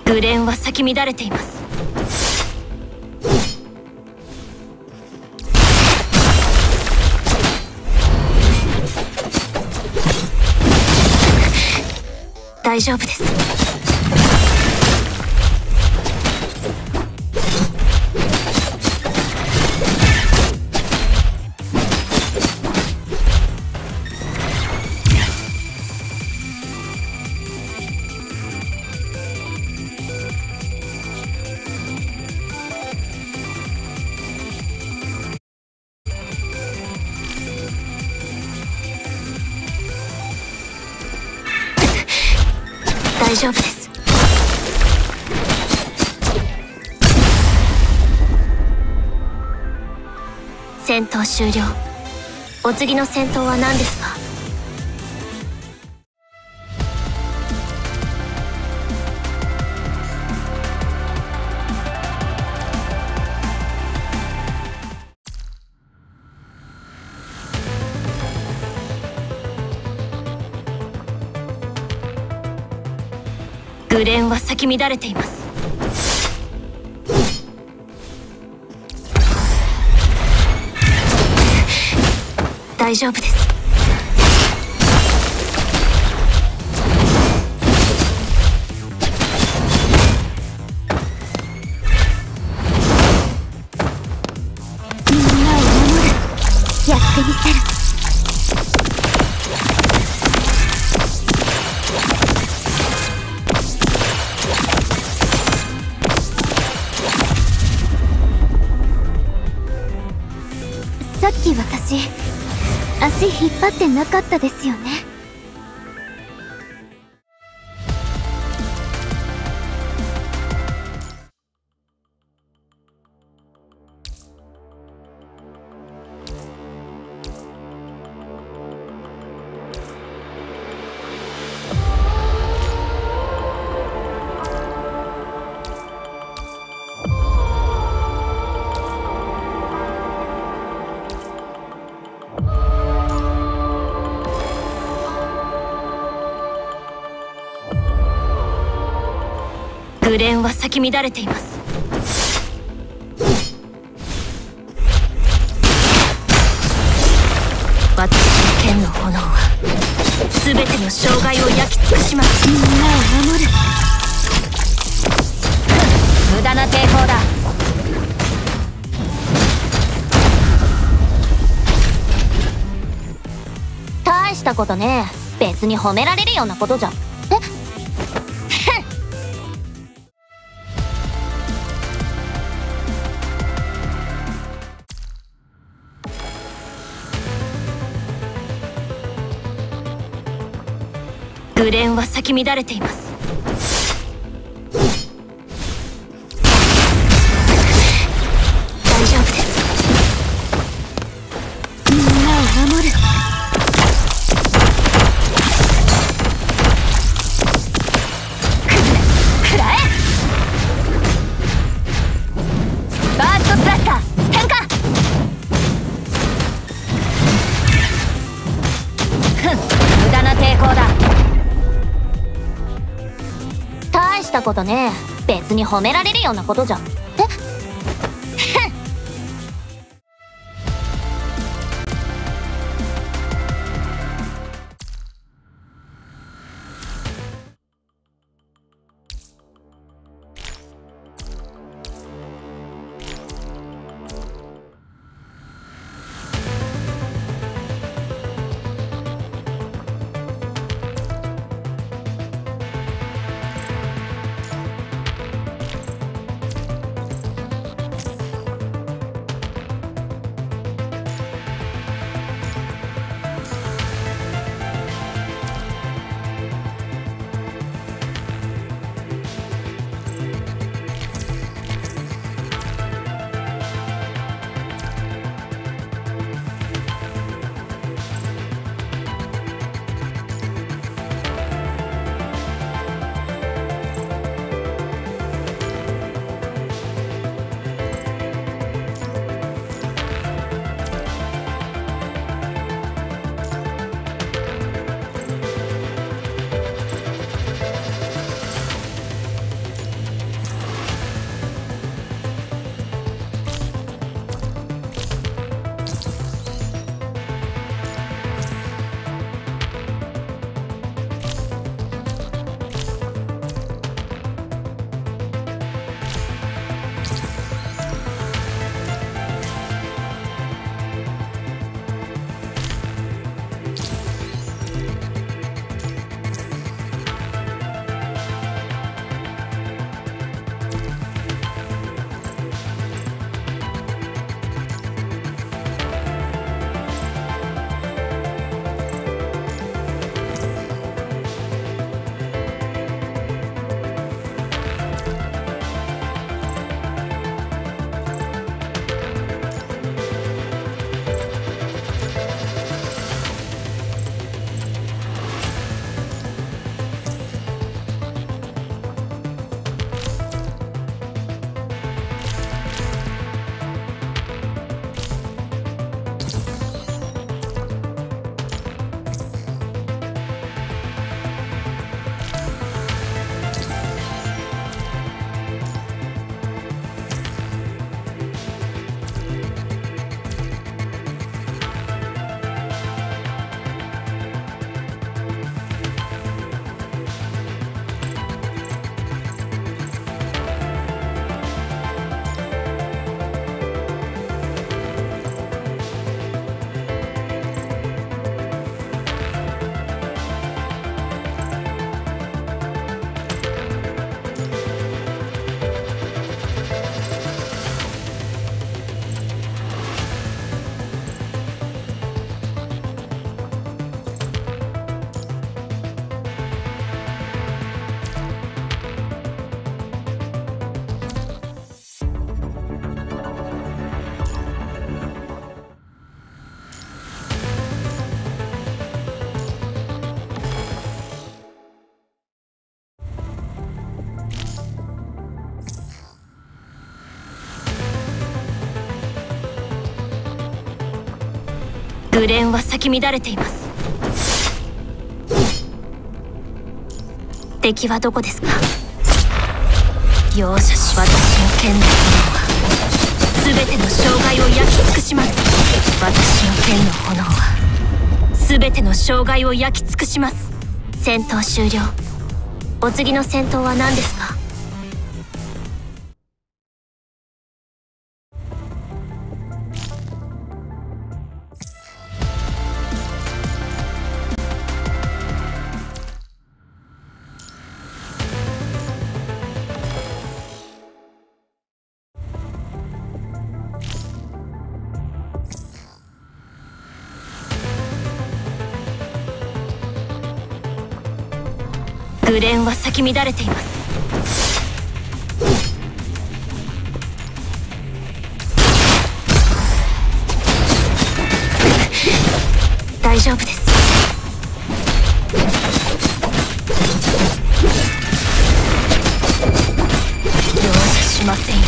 グレンは咲き乱れています。大丈夫です。大丈夫です。戦闘終了。お次の戦闘は何ですか？グレンは咲き乱れています。大丈夫です。みんなを守る。やってみせる。さっき私、足引っ張ってなかったですよね。グレンは咲き乱れています。私の剣の炎は全ての障害を焼き尽くします。みんなを守る。無駄な抵抗だ。大したことねえ。別に褒められるようなことじゃ。グレンは咲き乱れています。大丈夫です。みんなを守る。くらえ。バーストスラッター変化。無駄な抵抗だ。大したことねえ。別に褒められるようなことじゃ。 グレンは咲き乱れています。敵はどこですか？容赦し、私の剣の炎は全ての障害を焼き尽くします。私の剣の炎は全ての障害を焼き尽くします。戦闘終了。お次の戦闘は何ですか？グレンは咲き乱れています。大丈夫です。容赦しませんよ。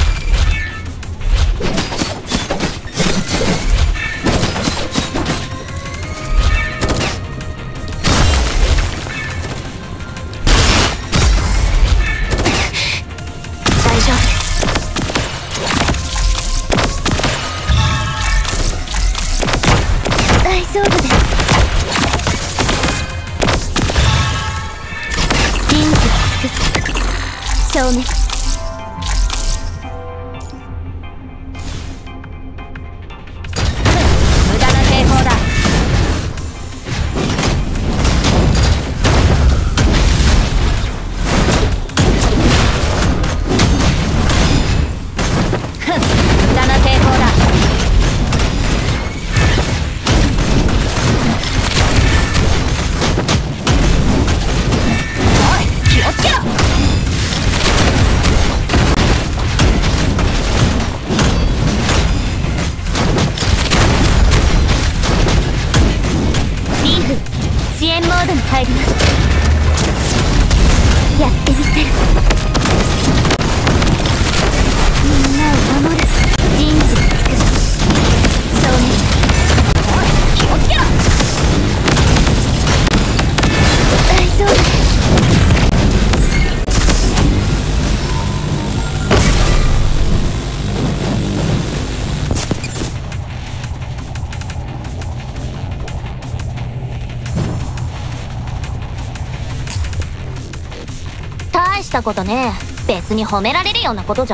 大したことねえ。別に褒められるようなことじゃ。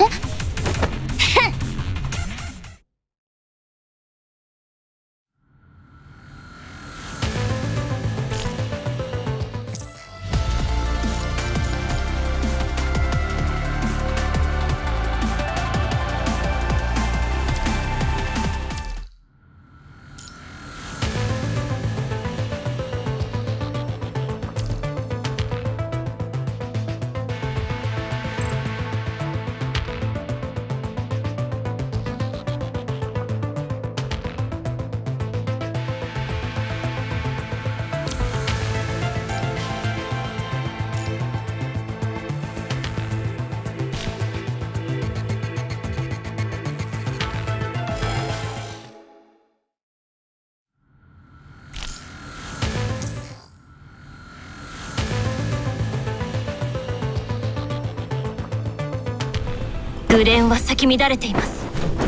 グレンは咲き乱れています。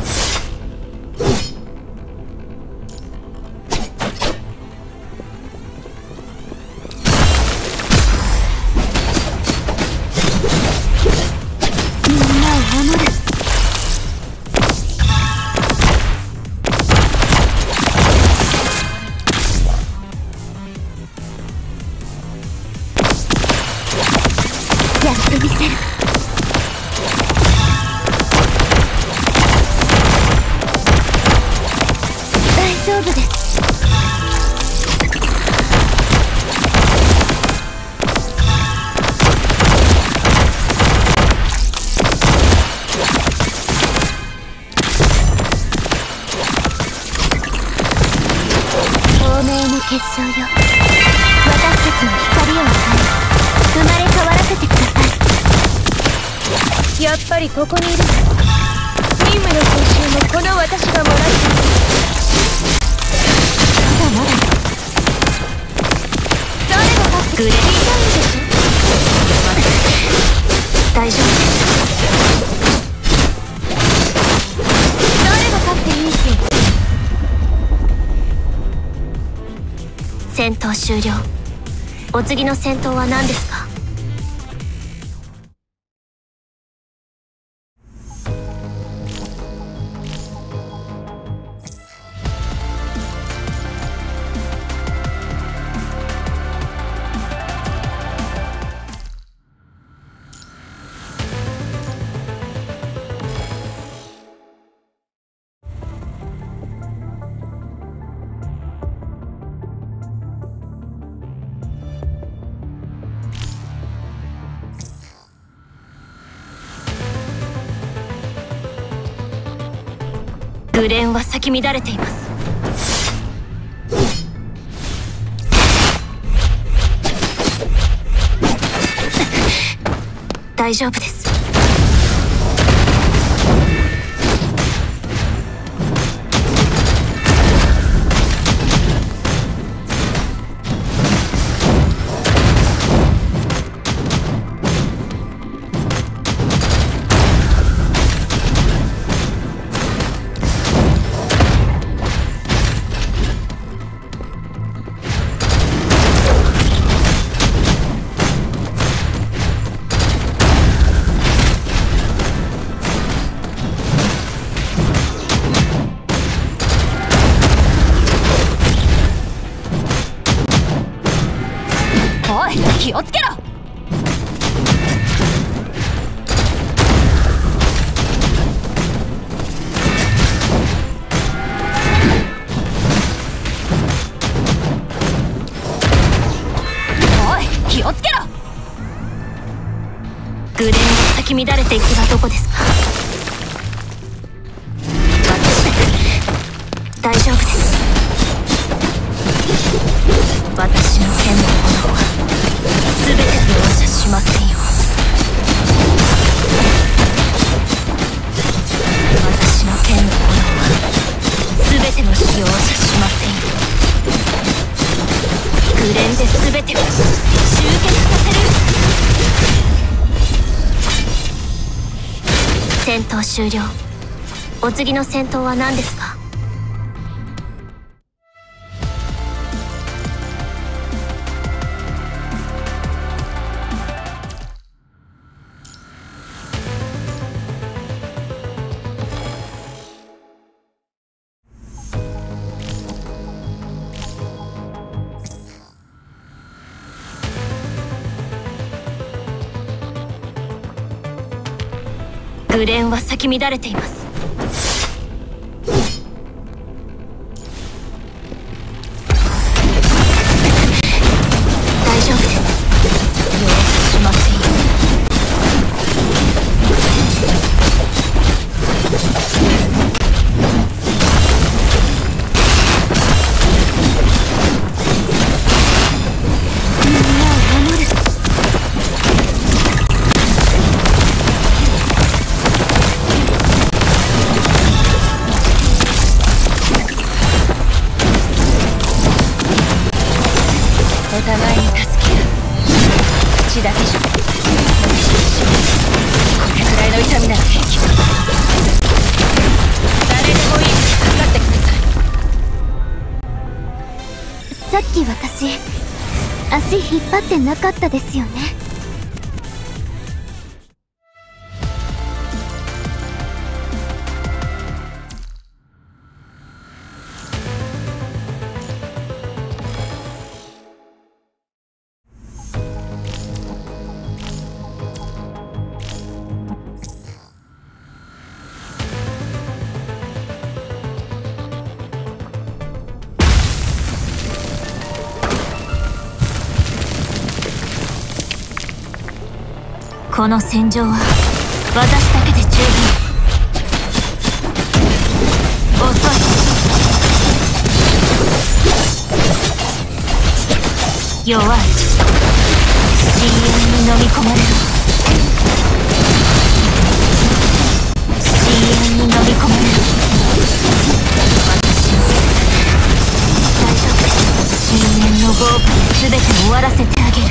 みんなを守る。やってみせる。大丈夫です。透明の結晶よ、私たちに光を与え、生まれ変わらせてください。やっぱりここにいる。任務の報酬もこの私がもらっている。 まだ誰が勝ってくれるんでしょ。大丈夫です。誰が勝っていいし。戦闘終了。お次の戦闘は何ですか。グレンは咲き乱れています。大丈夫です。気をつけろ。おい、気をつけろ。グレンが咲き乱れていくはどこですか。大丈夫です。私の剣の炎は全て容赦しませんよ。私の剣の炎は全ての死容赦しませんよ。グレンで全てを集結させる。戦闘終了。お次の戦闘は何ですか。グレンは咲き乱れています。大丈夫です。容赦しませんよ。みんなを守る。お互いに助け合う。口だけじゃこれくらいの痛みなら平気。誰でもいい。かかってください。さっき私足引っ張ってなかったですよね。この戦場は私だけで十分。遅い。弱い。深淵に飲み込まれる。深淵に飲み込まれる。私の丈夫です。人間の豪華に全て終わらせてあげ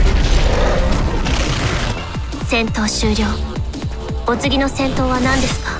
る。戦闘終了。お次の戦闘は何ですか？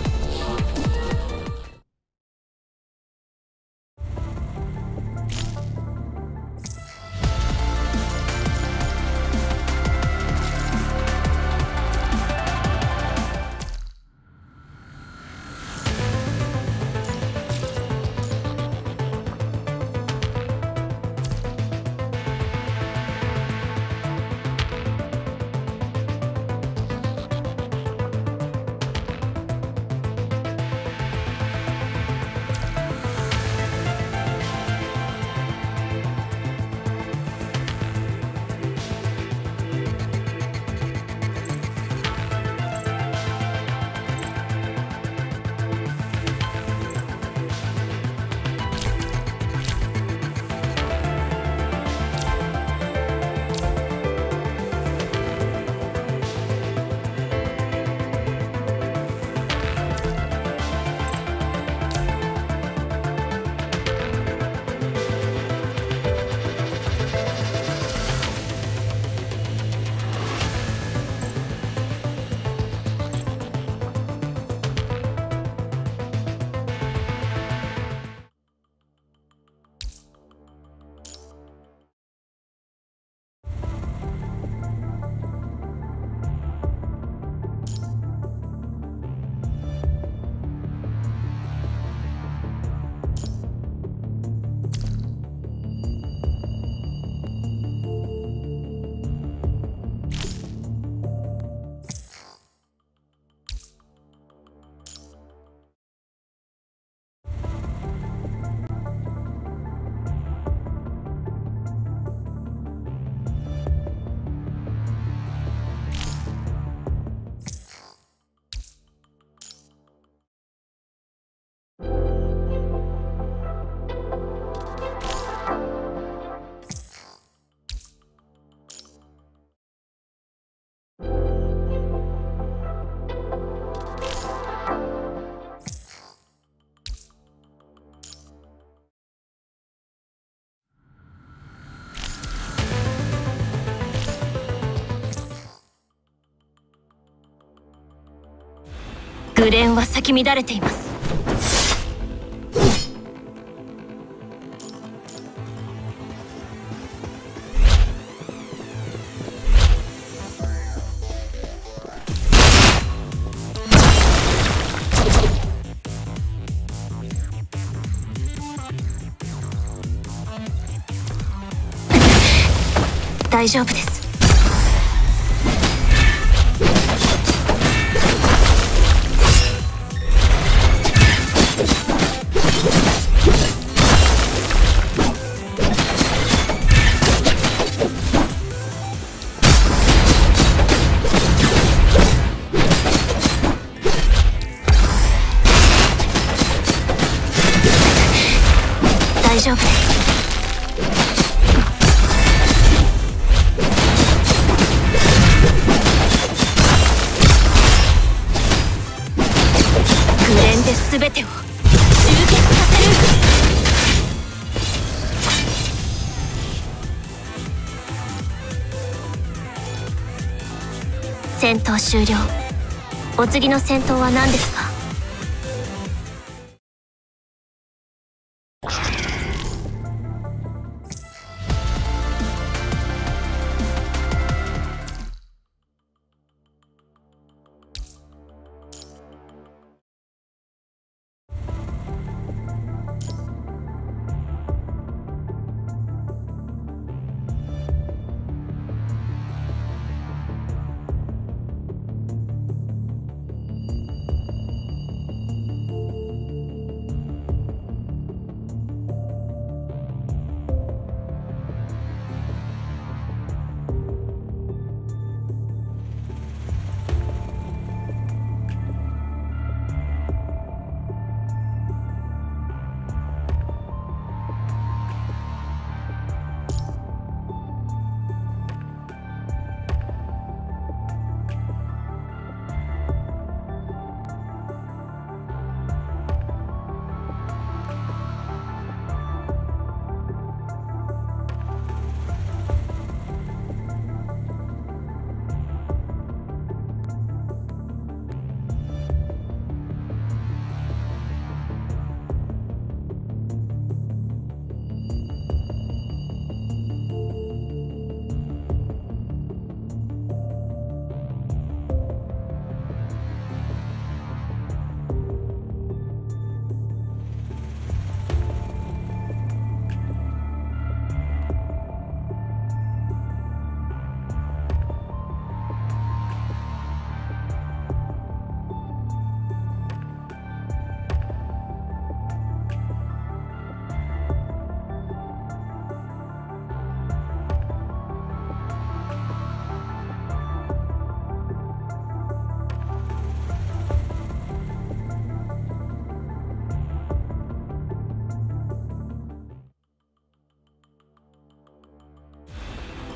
グレンは咲き乱れています。大丈夫です。大丈夫です。グレンで全てを集結させる。戦闘終了。お次の戦闘は何ですか？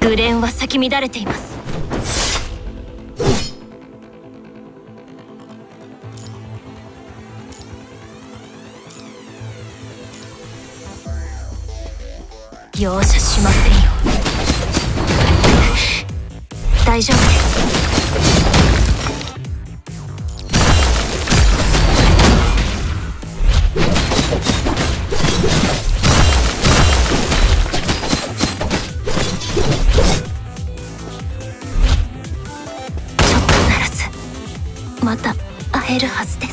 紅蓮は咲き乱れています。容赦しませんよ。大丈夫です。ちょっとならずまた会えるはずです。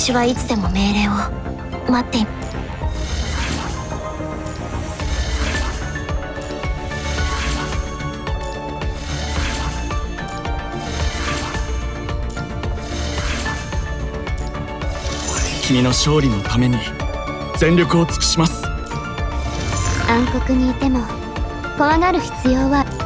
私はいつでも命令を待っています。 君の勝利のために全力を尽くします。 暗黒にいても怖がる必要は